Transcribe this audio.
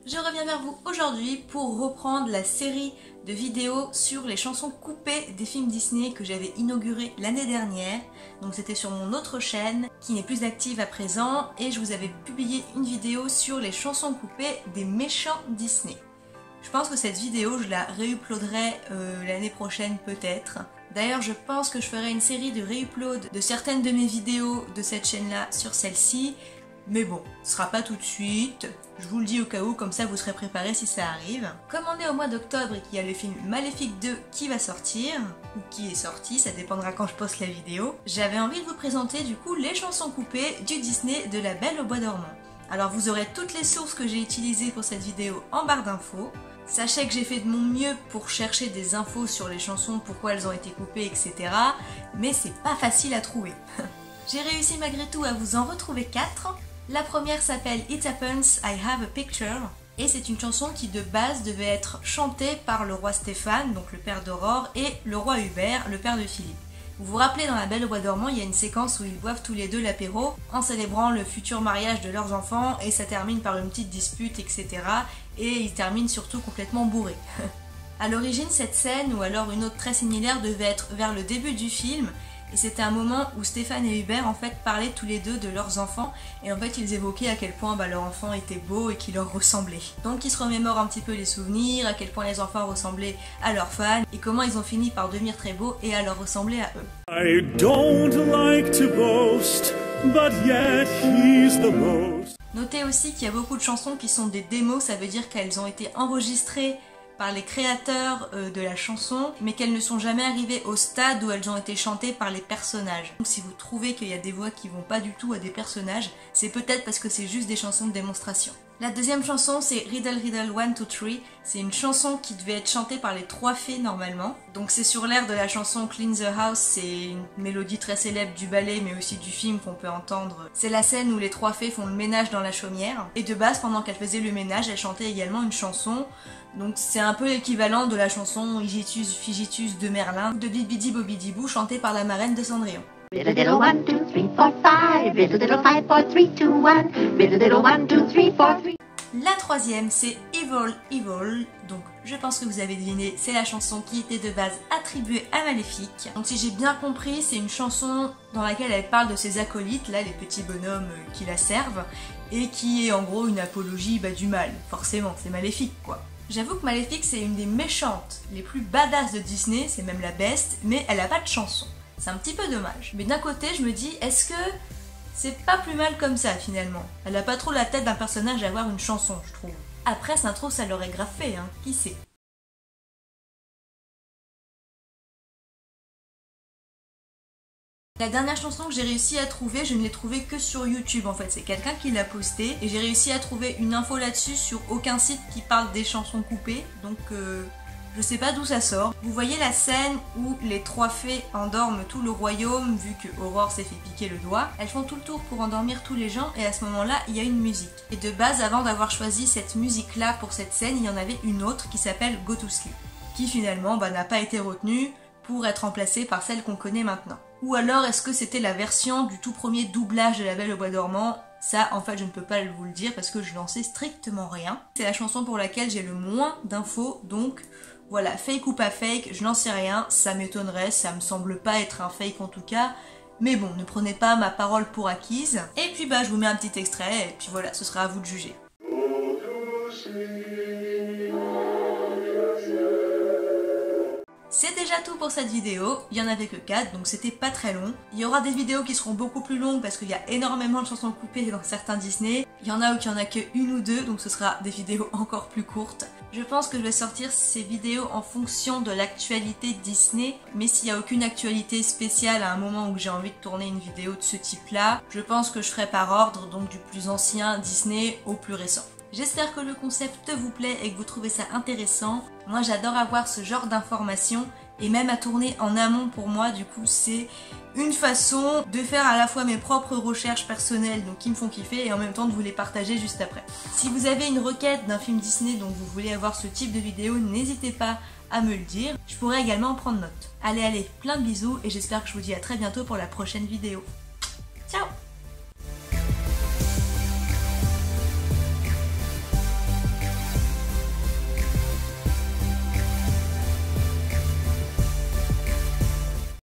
Je reviens vers vous aujourd'hui pour reprendre la série de vidéos sur les chansons coupées des films Disney que j'avais inauguré l'année dernière. Donc c'était sur mon autre chaîne qui n'est plus active à présent et je vous avais publié une vidéo sur les chansons coupées des méchants Disney. Je pense que cette vidéo je la réuploaderai l'année prochaine peut-être. D'ailleurs je pense que je ferai une série de réuploads de certaines de mes vidéos de cette chaîne là sur celle-ci. Mais bon, ce sera pas tout de suite, je vous le dis au cas où, comme ça vous serez préparés si ça arrive. Comme on est au mois d'octobre et qu'il y a le film Maléfique 2 qui va sortir, ou qui est sorti, ça dépendra quand je poste la vidéo, j'avais envie de vous présenter du coup les chansons coupées du Disney de La Belle au Bois dormant. Alors vous aurez toutes les sources que j'ai utilisées pour cette vidéo en barre d'infos. Sachez que j'ai fait de mon mieux pour chercher des infos sur les chansons, pourquoi elles ont été coupées, etc. Mais c'est pas facile à trouver. J'ai réussi malgré tout à vous en retrouver 4. La première s'appelle It Happens, I Have a Picture et c'est une chanson qui de base devait être chantée par le roi Stéphane, donc le père d'Aurore, et le roi Hubert, le père de Philippe. Vous vous rappelez dans La Belle au Bois dormant, il y a une séquence où ils boivent tous les deux l'apéro en célébrant le futur mariage de leurs enfants et ça termine par une petite dispute, etc. Et ils terminent surtout complètement bourrés. À l'origine, cette scène, ou alors une autre très similaire, devait être vers le début du film. Et c'était un moment où Stéphane et Hubert en fait parlaient tous les deux de leurs enfants et en fait ils évoquaient à quel point leur enfant était beau et qu'il leur ressemblait. Donc ils se remémorent un petit peu les souvenirs, à quel point les enfants ressemblaient à leurs fans et comment ils ont fini par devenir très beaux et à leur ressembler à eux. I don't like to boast, but yet he's the most. Notez aussi qu'il y a beaucoup de chansons qui sont des démos, ça veut dire qu'elles ont été enregistrées par les créateurs de la chanson, mais qu'elles ne sont jamais arrivées au stade où elles ont été chantées par les personnages. Donc si vous trouvez qu'il y a des voix qui vont pas du tout à des personnages, c'est peut-être parce que c'est juste des chansons de démonstration. La deuxième chanson c'est Riddle Riddle 1, 2, 3, c'est une chanson qui devait être chantée par les 3 fées normalement. Donc c'est sur l'air de la chanson Clean the House, c'est une mélodie très célèbre du ballet mais aussi du film qu'on peut entendre. C'est la scène où les 3 fées font le ménage dans la chaumière. Et de base, pendant qu'elles faisaient le ménage, elles chantaient également une chanson. Donc c'est un peu l'équivalent de la chanson Igitus Figitus de Merlin de Bibidi Bobidi Boo chantée par la marraine de Cendrillon. Riddle diddle 1, 2, 3, 4, 5. Riddle diddle 5, 4, 3, 2, 1. Riddle diddle 1, 2, 3, 4, 3. La troisième c'est Evil Evil, donc je pense que vous avez deviné, c'est la chanson qui était de base attribuée à Maléfique. Donc si j'ai bien compris, c'est une chanson dans laquelle elle parle de ses acolytes, là les petits bonhommes qui la servent, et qui est en gros une apologie du mal, forcément, c'est Maléfique quoi. J'avoue que Maléfique c'est une des méchantes, les plus badass de Disney, c'est même la best, mais elle a pas de chanson. C'est un petit peu dommage. Mais d'un côté je me dis, est-ce que c'est pas plus mal comme ça finalement? Elle a pas trop la tête d'un personnage à avoir une chanson, je trouve. Après ça trouve ça l'aurait grave fait, hein, qui sait. La dernière chanson que j'ai réussi à trouver, je ne l'ai trouvée que sur YouTube en fait, c'est quelqu'un qui l'a postée et j'ai réussi à trouver une info là-dessus sur aucun site qui parle des chansons coupées, donc je sais pas d'où ça sort. Vous voyez la scène où les 3 fées endorment tout le royaume vu que Aurore s'est fait piquer le doigt. Elles font tout le tour pour endormir tous les gens et à ce moment-là, il y a une musique. Et de base, avant d'avoir choisi cette musique-là pour cette scène, il y en avait une autre qui s'appelle Go to Sleep, qui finalement n'a pas été retenue pour être remplacée par celle qu'on connaît maintenant. Ou alors est-ce que c'était la version du tout premier doublage de La Belle au Bois dormant? Ça, en fait, je ne peux pas vous le dire parce que je n'en sais strictement rien. C'est la chanson pour laquelle j'ai le moins d'infos, donc voilà, fake ou pas fake, je n'en sais rien, ça m'étonnerait, ça me semble pas être un fake en tout cas, mais bon, ne prenez pas ma parole pour acquise. Et puis je vous mets un petit extrait, et puis voilà, ce sera à vous de juger. C'est déjà tout pour cette vidéo, il y en avait que 4 donc c'était pas très long. Il y aura des vidéos qui seront beaucoup plus longues parce qu'il y a énormément de chansons coupées dans certains Disney. Il y en a où il y en a que 1 ou 2 donc ce sera des vidéos encore plus courtes. Je pense que je vais sortir ces vidéos en fonction de l'actualité Disney, mais s'il n'y a aucune actualité spéciale à un moment où j'ai envie de tourner une vidéo de ce type là, je pense que je ferai par ordre, donc du plus ancien Disney au plus récent. J'espère que le concept vous plaît et que vous trouvez ça intéressant. Moi j'adore avoir ce genre d'informations et même à tourner en amont pour moi, du coup c'est une façon de faire à la fois mes propres recherches personnelles donc qui me font kiffer et en même temps de vous les partager juste après. Si vous avez une requête d'un film Disney dont vous voulez avoir ce type de vidéo, n'hésitez pas à me le dire. Je pourrais également en prendre note. Allez, plein de bisous et j'espère que je vous dis à très bientôt pour la prochaine vidéo. Ciao!